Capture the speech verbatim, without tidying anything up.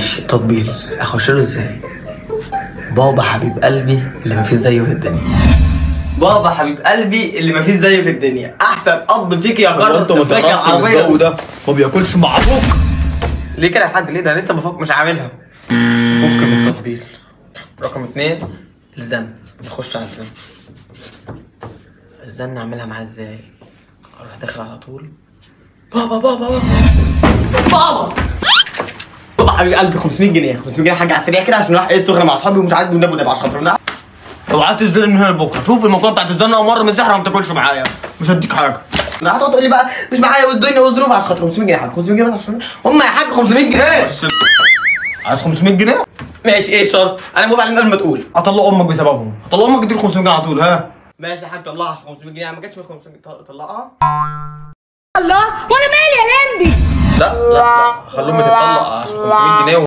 ماشي. تطبيل اخش له ازاي؟ بابا حبيب قلبي اللي مفيش زيه في الدنيا. بابا حبيب قلبي اللي مفيش زيه في الدنيا، احسن اب فيك يا قاره افريقيا العربيه. وده ما بياكلش مع ابوك. ليه كده يا حاج؟ ليه؟ ده لسه بفك مش عاملها. فك من التطبيل. رقم اتنين الزن. نخش على الزن. الزن نعملها معاه ازاي؟ اروح داخل على طول. بابا بابا بابا بابا بابا حبيب قلبي خمسمية جنيه خمسمية جنيه حاجه على السريع كده عشان رايح ايه سخنه مع اصحابي ومش عايز والنبي والنبي عشان خاطر اوعى تنزل من هنا لبكره. شوف الموضوع بتاعت الزن اول مره من السحر ما تاكلش معايا، مش هديك حاجه. لا هتقعد تقول لي بقى مش معايا والدنيا والظروف عشان خاطر خمسمية جنيه. حاجه خمسمية جنيه بس عشان هم يا حاج خمسمية جنيه. عايز خمسمية جنيه؟ ماشي. ايه الشرط؟ انا موافق على قبل ما تقول اطلق امك بسببهم. اطلق امك اديك خمسمية جنيه على طول. ها ماشي يا حاج طلعها عشان خمسمية جنيه. ما جاتش من خمسمية جنيه طلقها. الله وانا مالي يا لمبي. لا لا لا خلوهم تتطلق عشان خمسمية جنيه.